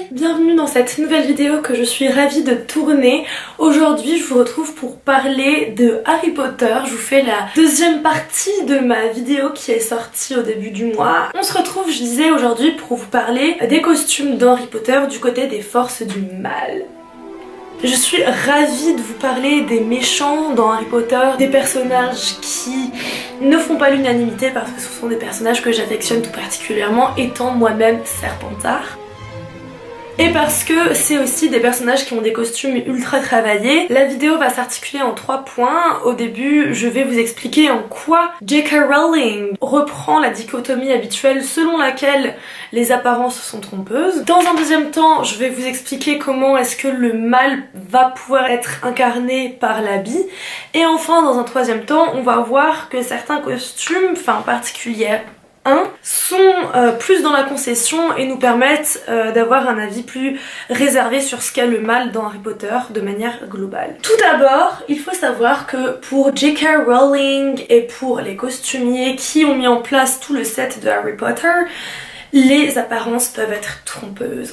bienvenue dans cette nouvelle vidéo que je suis ravie de tourner. Aujourd'hui je vous retrouve pour parler de Harry Potter. Je vous fais la deuxième partie de ma vidéo qui est sortie au début du mois. On se retrouve, je disais, aujourd'hui pour vous parler des costumes d'Harry Potter du côté des forces du mal. Je suis ravie de vous parler des méchants dans Harry Potter, des personnages qui ne font pas l'unanimité parce que ce sont des personnages que j'affectionne tout particulièrement, étant moi-même Serpentard. Et parce que c'est aussi des personnages qui ont des costumes ultra travaillés. La vidéo va s'articuler en 3 points. Au début, je vais vous expliquer en quoi J.K. Rowling reprend la dichotomie habituelle selon laquelle les apparences sont trompeuses. Dans un deuxième temps, je vais vous expliquer comment est-ce que le mal va pouvoir être incarné par l'habit. Et enfin, dans un troisième temps, on va voir que certains costumes, en particulier sont plus dans la concession et nous permettent d'avoir un avis plus réservé sur ce qu'est le mal dans Harry Potter de manière globale. Tout d'abord, il faut savoir que pour J.K. Rowling et pour les costumiers qui ont mis en place tout le set de Harry Potter, les apparences peuvent être trompeuses.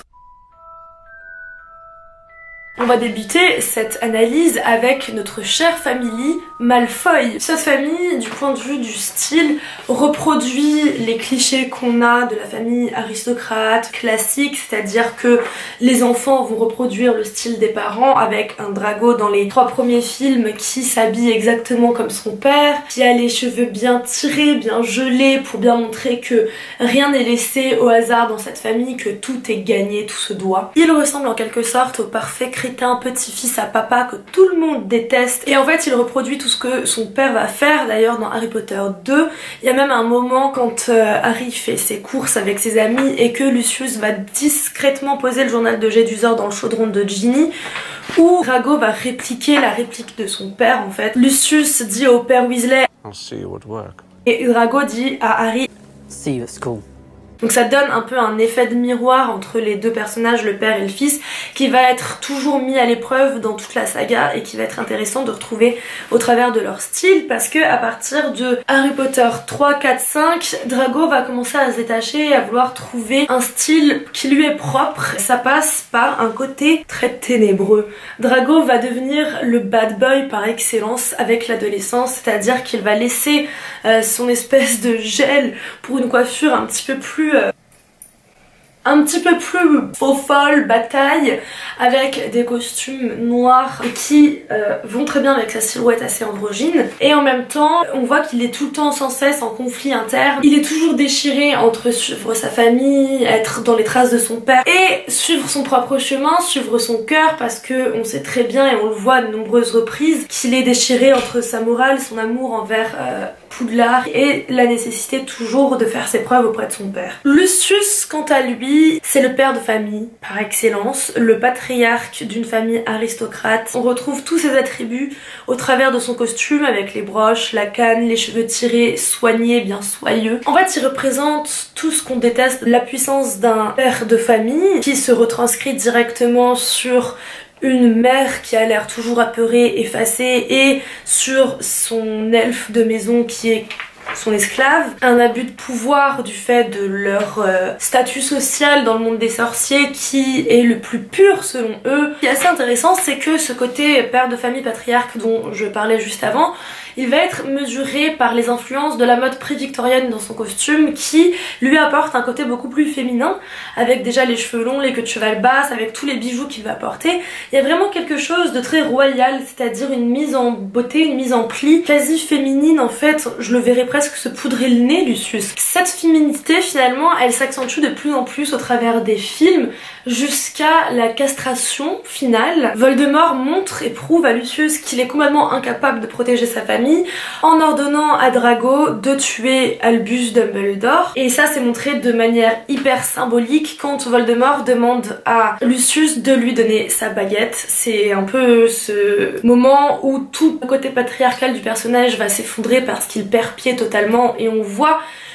On va débuter cette analyse avec notre chère famille Malfoy. Cette famille, du point de vue du style, reproduit les clichés qu'on a de la famille aristocrate classique, c'est-à-dire que les enfants vont reproduire le style des parents avec un Drago dans les 3 premiers films qui s'habille exactement comme son père, qui a les cheveux bien tirés, bien gelés pour bien montrer que rien n'est laissé au hasard dans cette famille, que tout est gagné, tout se doit. Il ressemble en quelque sorte au parfait un petit-fils à papa que tout le monde déteste, et en fait il reproduit tout ce que son père va faire. D'ailleurs dans Harry Potter 2, il y a même un moment quand Harry fait ses courses avec ses amis et que Lucius va discrètement poser le journal de Jedusor dans le chaudron de Ginny, où Drago va répliquer la réplique de son père en fait. Lucius dit au père Weasley "I'll see you at work", et Drago dit à Harry "See you at school". Donc ça donne un peu un effet de miroir entre les deux personnages, le père et le fils, qui va être toujours mis à l'épreuve dans toute la saga et qui va être intéressant de retrouver au travers de leur style, parce que à partir de Harry Potter 3, 4, 5, Drago va commencer à se détacher et à vouloir trouver un style qui lui est propre. Ça passe par un côté très ténébreux. Drago va devenir le bad boy par excellence avec l'adolescence, c'est-à-dire qu'il va laisser son espèce de gel pour une coiffure un petit peu plus faux folle, bataille, avec des costumes noirs qui vont très bien avec sa silhouette assez androgyne. Et en même temps, on voit qu'il est tout le temps sans cesse en conflit interne. Il est toujours déchiré entre suivre sa famille, être dans les traces de son père, et suivre son propre chemin, suivre son cœur, parce que on sait très bien, et on le voit de nombreuses reprises, qu'il est déchiré entre sa morale, son amour envers Poudlard et la nécessité toujours de faire ses preuves auprès de son père. Lucius, quant à lui, c'est le père de famille par excellence, le patriarche d'une famille aristocrate. On retrouve tous ses attributs au travers de son costume, avec les broches, la canne, les cheveux tirés, soignés, bien soyeux. En fait, il représente tout ce qu'on déteste, la puissance d'un père de famille qui se retranscrit directement sur une mère qui a l'air toujours apeurée, effacée, et sur son elfe de maison qui est son esclave. Un abus de pouvoir du fait de leur statut social dans le monde des sorciers qui est le plus pur selon eux. Ce qui est assez intéressant, c'est que ce côté père de famille patriarque dont je parlais juste avant, il va être mesuré par les influences de la mode pré-victorienne dans son costume, qui lui apporte un côté beaucoup plus féminin, avec déjà les cheveux longs, les queues de cheval basses, avec tous les bijoux qu'il va porter. Il y a vraiment quelque chose de très royal, c'est-à-dire une mise en beauté, une mise en pli, quasi féminine en fait. Je le verrais presque se poudrer le nez, Lucius. Cette féminité finalement, elle s'accentue de plus en plus au travers des films, jusqu'à la castration finale. Voldemort montre et prouve à Lucius qu'il est complètement incapable de protéger sa famille en ordonnant à Drago de tuer Albus Dumbledore, et ça c'est montré de manière hyper symbolique quand Voldemort demande à Lucius de lui donner sa baguette. C'est un peu ce moment où tout le côté patriarcal du personnage va s'effondrer parce qu'il perd pied totalement, et on voit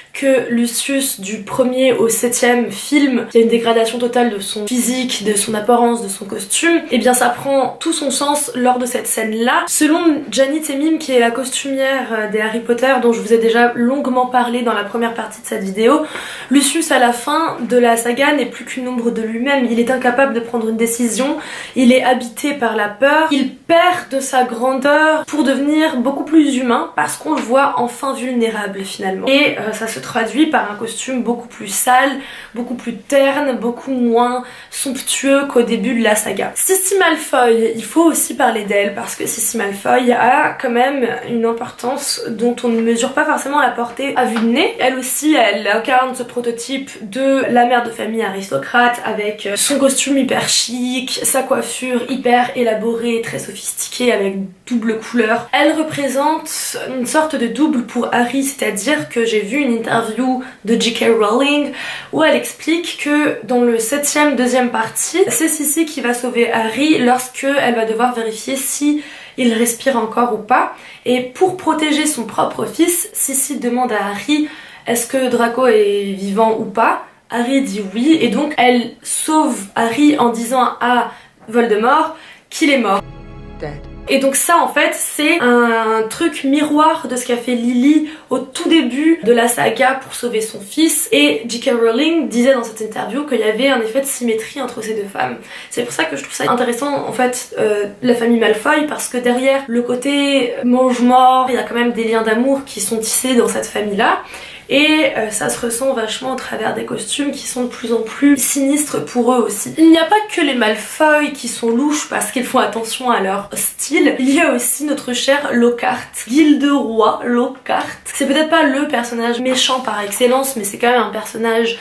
que Lucius du 1er au 7e film, il y a une dégradation totale de son physique, de son apparence, de son costume, et bien ça prend tout son sens lors de cette scène-là. Selon Janet Temim, qui est la costumière des Harry Potter, dont je vous ai déjà longuement parlé dans la première partie de cette vidéo, Lucius à la fin de la saga n'est plus qu'une ombre de lui-même, il est incapable de prendre une décision, il est habité par la peur, il perd de sa grandeur pour devenir beaucoup plus humain parce qu'on le voit enfin vulnérable finalement. Et ça se traduit par un costume beaucoup plus sale, beaucoup plus terne, beaucoup moins somptueux qu'au début de la saga. Sissi Malfoy, il faut aussi parler d'elle parce que Sissi Malfoy a quand même une importance dont on ne mesure pas forcément la portée à vue de nez. Elle aussi, elle incarne ce prototype de la mère de famille aristocrate avec son costume hyper chic, sa coiffure hyper élaborée, très sophistiquée avec double couleur. Elle représente une sorte de double pour Harry, c'est-à-dire que j'ai vu une interview de J.K. Rowling où elle explique que dans le 7e deuxième partie, c'est Sissi qui va sauver Harry lorsque elle va devoir vérifier si il respire encore ou pas. Et pour protéger son propre fils, Sissi demande à Harry est-ce que Draco est vivant ou pas. Harry dit oui et donc elle sauve Harry en disant à Voldemort qu'il est mort. Dead. Et donc ça en fait c'est un truc miroir de ce qu'a fait Lily au tout début de la saga pour sauver son fils, et J.K. Rowling disait dans cette interview qu'il y avait un effet de symétrie entre ces deux femmes. C'est pour ça que je trouve ça intéressant en fait la famille Malfoy, parce que derrière le côté mange-mort, il y a quand même des liens d'amour qui sont tissés dans cette famille là. Et ça se ressent vachement au travers des costumes qui sont de plus en plus sinistres pour eux aussi. Il n'y a pas que les Malfoy qui sont louches parce qu'ils font attention à leur style, il y a aussi notre cher Lockhart, Gilderoy Lockhart. C'est peut-être pas le personnage méchant par excellence, mais c'est quand même un personnage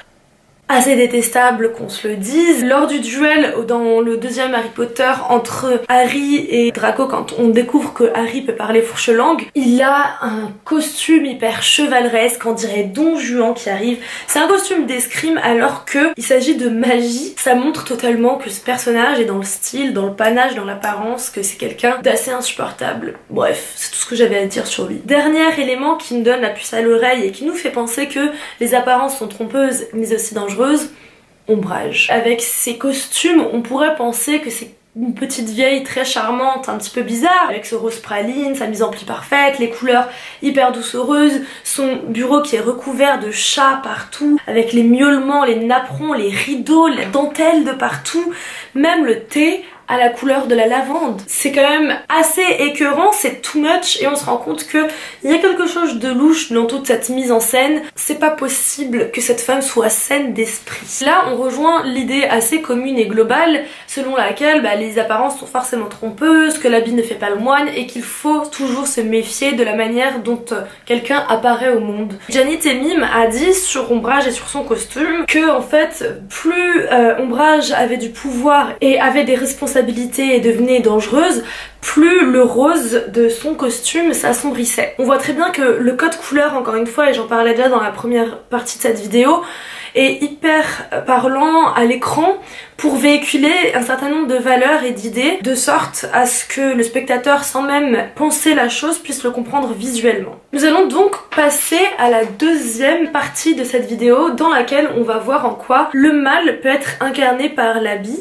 assez détestable qu'on se le dise. Lors du duel dans le deuxième Harry Potter entre Harry et Draco, quand on découvre que Harry peut parler fourche-langue, il a un costume hyper chevaleresque, on dirait Don Juan qui arrive. C'est un costume d'escrime alors que il s'agit de magie. Ça montre totalement que ce personnage est dans le style, dans le panache, dans l'apparence, que c'est quelqu'un d'assez insupportable. Bref, c'est tout ce que j'avais à dire sur lui. Dernier élément qui nous donne la puce à l'oreille et qui nous fait penser que les apparences sont trompeuses mais aussi dangereuses, Ombrage. Avec ses costumes, on pourrait penser que c'est une petite vieille très charmante, un petit peu bizarre, avec ce rose praline, sa mise en pli parfaite, les couleurs hyper doucereuses, son bureau qui est recouvert de chats partout, avec les miaulements, les napperons, les rideaux, la dentelle de partout, même le thé à la couleur de la lavande. C'est quand même assez écœurant, c'est too much, et on se rend compte que il y a quelque chose de louche dans toute cette mise en scène. C'est pas possible que cette femme soit saine d'esprit. Là on rejoint l'idée assez commune et globale selon laquelle les apparences sont forcément trompeuses, que l'habit ne fait pas le moine et qu'il faut toujours se méfier de la manière dont quelqu'un apparaît au monde. Janet Temim a dit sur Ombrage et sur son costume que en fait plus Ombrage avait du pouvoir et avait des responsabilités et devenait dangereuse, plus le rose de son costume s'assombrissait. On voit très bien que le code couleur, encore une fois, et j'en parlais déjà dans la première partie de cette vidéo, est hyper parlant à l'écran pour véhiculer un certain nombre de valeurs et d'idées, de sorte à ce que le spectateur, sans même penser la chose, puisse le comprendre visuellement. Nous allons donc passer à la deuxième partie de cette vidéo, dans laquelle on va voir en quoi le mal peut être incarné par l'habit.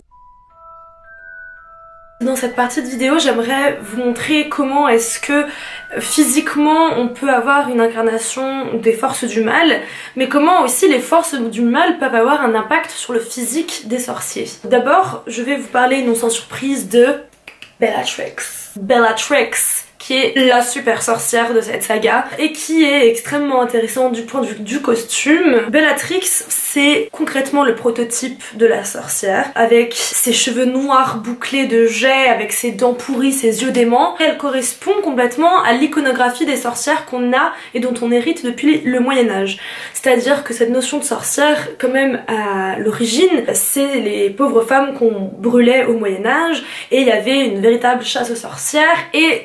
Dans cette partie de vidéo, j'aimerais vous montrer comment est-ce que physiquement on peut avoir une incarnation des forces du mal, mais comment aussi les forces du mal peuvent avoir un impact sur le physique des sorciers. D'abord, je vais vous parler non sans surprise de Bellatrix. Bellatrix, qui est la super sorcière de cette saga et qui est extrêmement intéressante du point de vue du costume. Bellatrix, c'est concrètement le prototype de la sorcière, avec ses cheveux noirs bouclés de jais, avec ses dents pourries, ses yeux d'aimant. Elle correspond complètement à l'iconographie des sorcières qu'on a et dont on hérite depuis le Moyen-Âge. C'est-à-dire que cette notion de sorcière, quand même à l'origine, c'est les pauvres femmes qu'on brûlait au Moyen-Âge, et il y avait une véritable chasse aux sorcières, et dans toutes les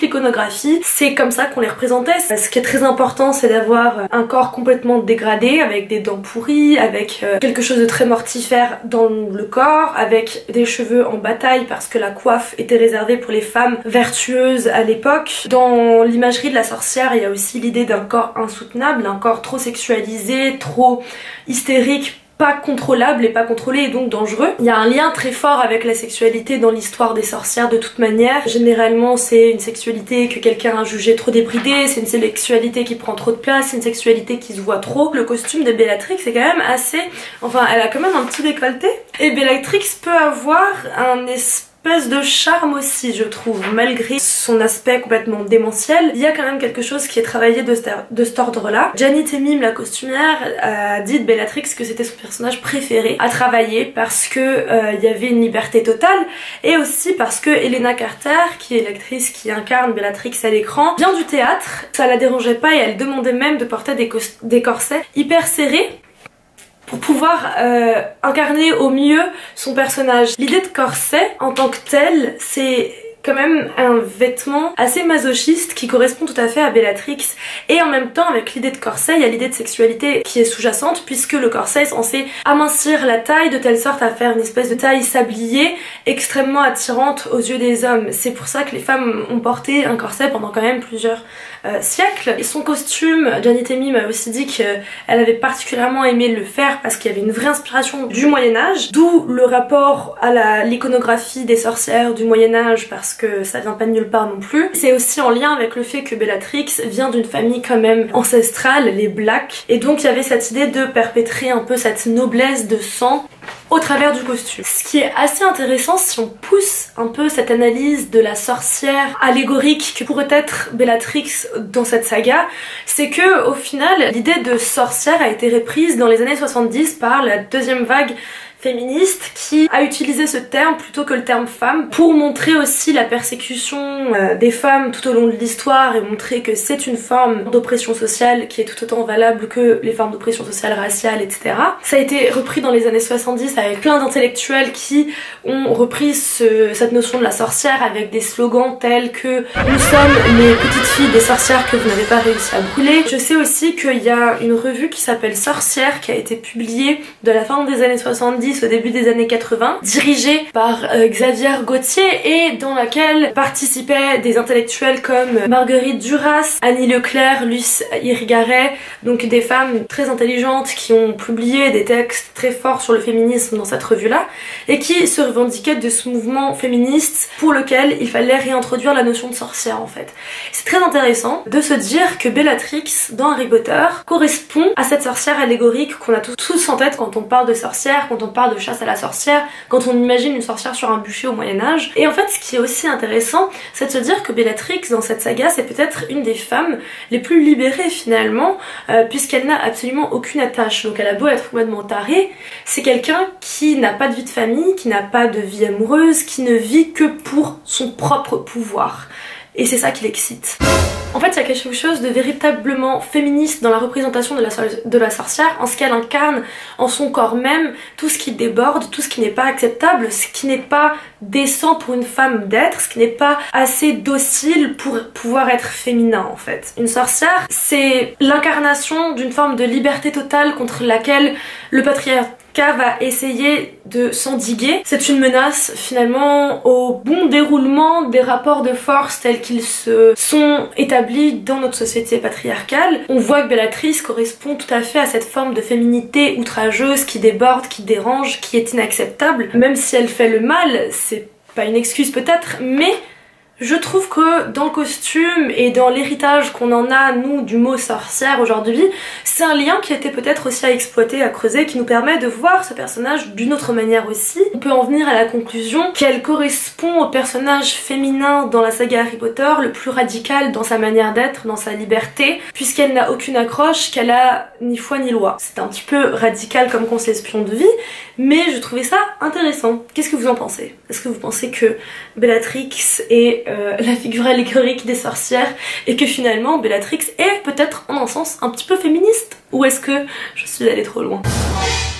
l'iconographie, c'est comme ça qu'on les représentait. Ce qui est très important, c'est d'avoir un corps complètement dégradé, avec des dents pourries, avec quelque chose de très mortifère dans le corps, avec des cheveux en bataille parce que la coiffe était réservée pour les femmes vertueuses à l'époque. Dans l'imagerie de la sorcière, il y a aussi l'idée d'un corps insoutenable, un corps trop sexualisé, trop hystérique, pas contrôlable et pas contrôlé et donc dangereux. Il y a un lien très fort avec la sexualité dans l'histoire des sorcières de toute manière. Généralement c'est une sexualité que quelqu'un a jugée trop débridée, c'est une sexualité qui prend trop de place, c'est une sexualité qui se voit trop. Le costume de Bellatrix est quand même assez... Enfin elle a quand même un petit décolleté. Et Bellatrix peut avoir un espèce de charme aussi, je trouve, malgré son aspect complètement démentiel. Il y a quand même quelque chose qui est travaillé de cet ordre-là. Janet Temim, la costumière, a dit de Bellatrix que c'était son personnage préféré à travailler parce que il y avait une liberté totale et aussi parce que Helena Carter, qui est l'actrice qui incarne Bellatrix à l'écran, vient du théâtre. Ça la dérangeait pas et elle demandait même de porter des corsets hyper serrés pour pouvoir incarner au mieux son personnage. L'idée de corset en tant que tel, c'est quand même un vêtement assez masochiste qui correspond tout à fait à Bellatrix, et en même temps avec l'idée de corset il y a l'idée de sexualité qui est sous-jacente puisque le corset est censé amincir la taille de telle sorte à faire une espèce de taille sablier extrêmement attirante aux yeux des hommes. C'est pour ça que les femmes ont porté un corset pendant quand même plusieurs siècles. Et son costume, Janet Temim m'a aussi dit qu'elle avait particulièrement aimé le faire parce qu'il y avait une vraie inspiration du Moyen-Âge, d'où le rapport à l'iconographie des sorcières du Moyen-Âge parce que ça vient pas de nulle part non plus. C'est aussi en lien avec le fait que Bellatrix vient d'une famille quand même ancestrale, les Blacks, et donc il y avait cette idée de perpétrer un peu cette noblesse de sang au travers du costume. Ce qui est assez intéressant si on pousse un peu cette analyse de la sorcière allégorique que pourrait être Bellatrix dans cette saga, c'est que au final l'idée de sorcière a été reprise dans les années 70 par la deuxième vague féministe qui a utilisé ce terme plutôt que le terme femme pour montrer aussi la persécution des femmes tout au long de l'histoire et montrer que c'est une forme d'oppression sociale qui est tout autant valable que les formes d'oppression sociale raciale, etc. Ça a été repris dans les années 70 avec plein d'intellectuels qui ont repris cette notion de la sorcière avec des slogans tels que nous sommes les petites filles des sorcières que vous n'avez pas réussi à brûler. Je sais aussi qu'il y a une revue qui s'appelle Sorcière qui a été publiée de la fin des années 70 au début des années 80, dirigée par Xavier Gauthier et dans laquelle participaient des intellectuels comme Marguerite Duras, Annie Leclerc, Luce Irigaray, donc des femmes très intelligentes qui ont publié des textes très forts sur le féminisme dans cette revue-là et qui se revendiquaient de ce mouvement féministe pour lequel il fallait réintroduire la notion de sorcière en fait. C'est très intéressant de se dire que Bellatrix dans Harry Potter correspond à cette sorcière allégorique qu'on a tous en tête quand on parle de sorcière, quand on parle de chasse à la sorcière, quand on imagine une sorcière sur un bûcher au Moyen-Âge. Et en fait ce qui est aussi intéressant, c'est de se dire que Bellatrix dans cette saga c'est peut-être une des femmes les plus libérées finalement, puisqu'elle n'a absolument aucune attache. Donc elle a beau être complètement tarée, c'est quelqu'un qui n'a pas de vie de famille, qui n'a pas de vie amoureuse, qui ne vit que pour son propre pouvoir. Et c'est ça qui l'excite. En fait, il y a quelque chose de véritablement féministe dans la représentation de la sorcière, en ce qu'elle incarne en son corps même tout ce qui déborde, tout ce qui n'est pas acceptable, ce qui n'est pas décent pour une femme d'être, ce qui n'est pas assez docile pour pouvoir être féminin en fait. Une sorcière, c'est l'incarnation d'une forme de liberté totale contre laquelle le patriarcat va essayer de s'endiguer. C'est une menace finalement au bon déroulement des rapports de force tels qu'ils se sont établis dans notre société patriarcale. On voit que Bellatrix correspond tout à fait à cette forme de féminité outrageuse qui déborde, qui dérange, qui est inacceptable. Même si elle fait le mal, c'est pas une excuse peut-être, mais je trouve que dans le costume et dans l'héritage qu'on en a, nous, du mot sorcière aujourd'hui, c'est un lien qui était peut-être aussi à exploiter, à creuser, qui nous permet de voir ce personnage d'une autre manière aussi. On peut en venir à la conclusion qu'elle correspond au personnage féminin dans la saga Harry Potter, le plus radical dans sa manière d'être, dans sa liberté, puisqu'elle n'a aucune accroche, qu'elle a ni foi ni loi. C'est un petit peu radical comme conception de vie, mais je trouvais ça intéressant. Qu'est-ce que vous en pensez? Est-ce que vous pensez que Bellatrix est la figure allégorique des sorcières et que finalement Bellatrix est peut-être en un sens un petit peu féministe? Ou est-ce que je suis allée trop loin?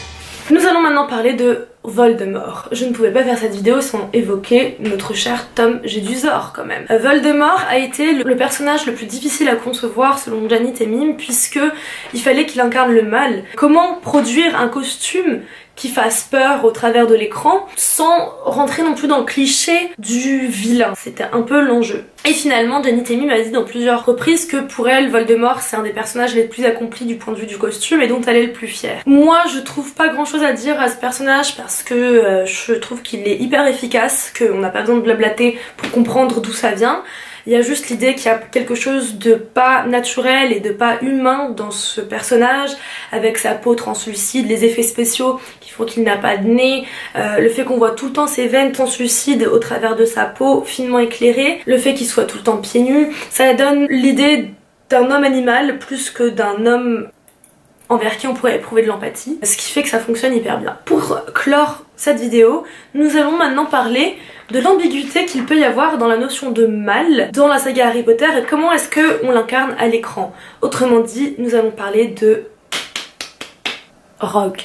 Nous allons maintenant parler de Voldemort. Je ne pouvais pas faire cette vidéo sans évoquer notre cher Tom Jedusor quand même. Voldemort a été le personnage le plus difficile à concevoir selon Janet et Mime, puisque il fallait qu'il incarne le mal. Comment produire un costume qui fasse peur au travers de l'écran sans rentrer non plus dans le cliché du vilain? C'était un peu l'enjeu. Et finalement, Janet et Mime m'a dit dans plusieurs reprises que pour elle, Voldemort c'est un des personnages les plus accomplis du point de vue du costume et dont elle est le plus fière. Moi, je trouve pas grand chose à dire à ce personnage parce que je trouve qu'il est hyper efficace, qu'on n'a pas besoin de blablater pour comprendre d'où ça vient. Il y a juste l'idée qu'il y a quelque chose de pas naturel et de pas humain dans ce personnage, avec sa peau translucide, les effets spéciaux qui font qu'il n'a pas de nez, le fait qu'on voit tout le temps ses veines translucides au travers de sa peau finement éclairée, le fait qu'il soit tout le temps pieds nus, ça donne l'idée d'un homme animal plus que d'un homme envers qui on pourrait éprouver de l'empathie, ce qui fait que ça fonctionne hyper bien. Pour clore cette vidéo, nous allons maintenant parler de l'ambiguïté qu'il peut y avoir dans la notion de mal dans la saga Harry Potter et comment est-ce qu'on l'incarne à l'écran. Autrement dit, nous allons parler de Rogue.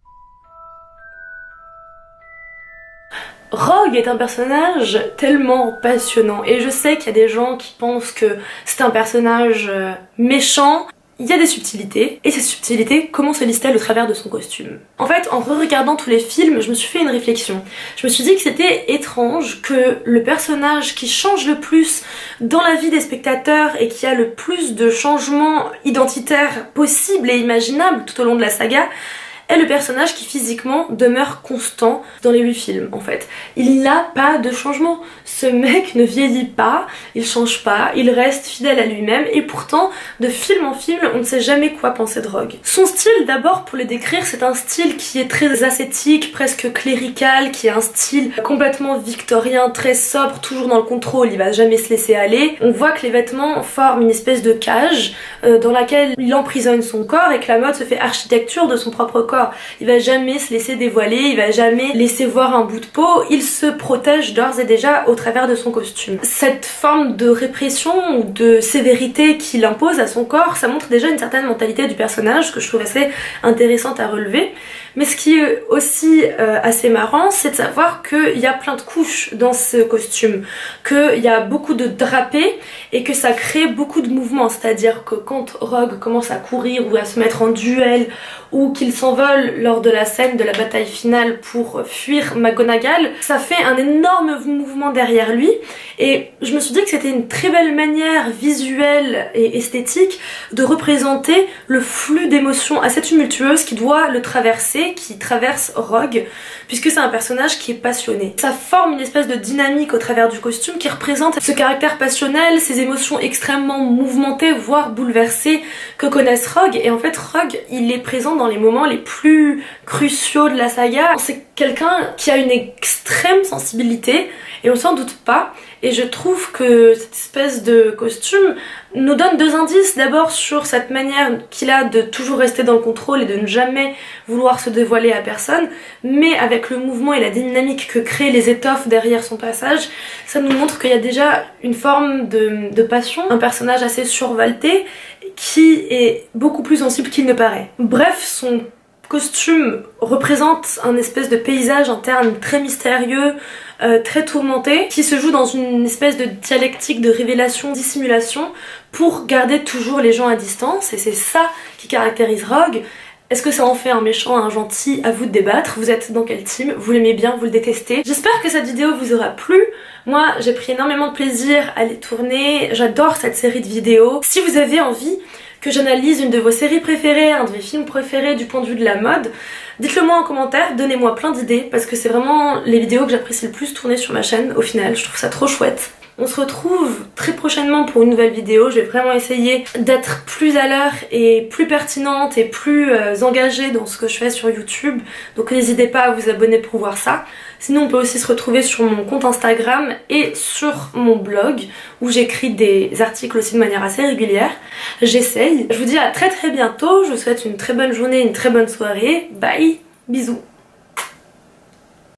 Rogue est un personnage tellement passionnant et je sais qu'il y a des gens qui pensent que c'est un personnage méchant. Il y a des subtilités, et ces subtilités, comment se lisent-elles au travers de son costume? En fait, en re-regardant tous les films, je me suis fait une réflexion. Je me suis dit que c'était étrange que le personnage qui change le plus dans la vie des spectateurs et qui a le plus de changements identitaires possibles et imaginables tout au long de la saga est le personnage qui physiquement demeure constant dans les 8 films en fait. Il n'a pas de changement. Ce mec ne vieillit pas, il change pas, il reste fidèle à lui-même et pourtant de film en film on ne sait jamais quoi penser de Rogue. Son style d'abord pour le décrire c'est un style qui est très ascétique, presque clérical, qui est un style complètement victorien, très sobre, toujours dans le contrôle, il va jamais se laisser aller. On voit que les vêtements forment une espèce de cage dans laquelle il emprisonne son corps et que la mode se fait architecture de son propre corps. Il va jamais se laisser dévoiler, il va jamais laisser voir un bout de peau, il se protège d'ores et déjà au travers de son costume. Cette forme de répression ou de sévérité qu'il impose à son corps, ça montre déjà une certaine mentalité du personnage que je trouve assez intéressante à relever. Mais ce qui est aussi assez marrant, c'est de savoir qu'il y a plein de couches dans ce costume, qu'il y a beaucoup de drapés et que ça crée beaucoup de mouvements, c'est-à-dire que quand Rogue commence à courir ou à se mettre en duel ou qu'il s'envole lors de la scène de la bataille finale pour fuir McGonagall, ça fait un énorme mouvement derrière lui et je me suis dit que c'était une très belle manière visuelle et esthétique de représenter le flux d'émotions assez tumultueuses qui doit le traverser, qui traverse Rogue, puisque c'est un personnage qui est passionné. Ça forme une espèce de dynamique au travers du costume qui représente ce caractère passionnel, ces émotions extrêmement mouvementées, voire bouleversées que connaissent Rogue. Et en fait Rogue, il est présent dans les moments les plus cruciaux de la saga. C'est quelqu'un qui a une extrême sensibilité et on s'en doute pas. Et je trouve que cette espèce de costume nous donne deux indices. D'abord sur cette manière qu'il a de toujours rester dans le contrôle et de ne jamais vouloir se dévoiler à personne, mais avec le mouvement et la dynamique que créent les étoffes derrière son passage, ça nous montre qu'il y a déjà une forme de passion, un personnage assez survolté qui est beaucoup plus sensible qu'il ne paraît. Bref, son costume représente un espèce de paysage interne très mystérieux, très tourmenté, qui se joue dans une espèce de dialectique de révélation, dissimulation, pour garder toujours les gens à distance, et c'est ça qui caractérise Rogue. Est-ce que ça en fait un méchant, un gentil? À vous de débattre. Vous êtes dans quel team? Vous l'aimez bien? Vous le détestez? J'espère que cette vidéo vous aura plu. Moi, j'ai pris énormément de plaisir à les tourner. J'adore cette série de vidéos. Si vous avez envie que j'analyse une de vos séries préférées, un de vos films préférés du point de vue de la mode, dites-le moi en commentaire, donnez-moi plein d'idées parce que c'est vraiment les vidéos que j'apprécie le plus tourner sur ma chaîne au final, je trouve ça trop chouette. On se retrouve très prochainement pour une nouvelle vidéo, je vais vraiment essayer d'être plus à l'heure et plus pertinente et plus engagée dans ce que je fais sur YouTube, donc n'hésitez pas à vous abonner pour voir ça. Sinon on peut aussi se retrouver sur mon compte Instagram et sur mon blog où j'écris des articles aussi de manière assez régulière. J'essaye. Je vous dis à très bientôt, je vous souhaite une très bonne journée, une très bonne soirée. Bye, bisous.